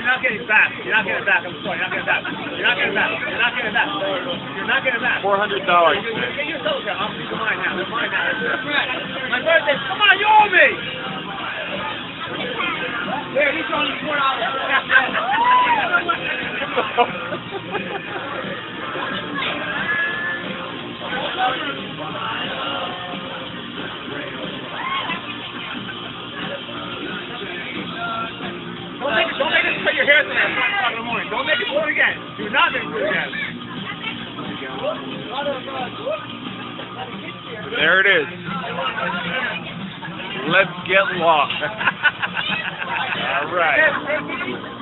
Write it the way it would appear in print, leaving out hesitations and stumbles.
not getting back. You're not getting back. I'm sorry. You're not getting back. You're not getting back. You're not getting back. You're not getting back. $400. Get yourself here. It's mine now. It's mine now. My birthday. Come on, you owe me. Here, he's on $4. Don't make us cut your hair today at 5 o'clock in the morning. Don't make it do it again. Do not make it do it again. There it is. Let's get lost. All right.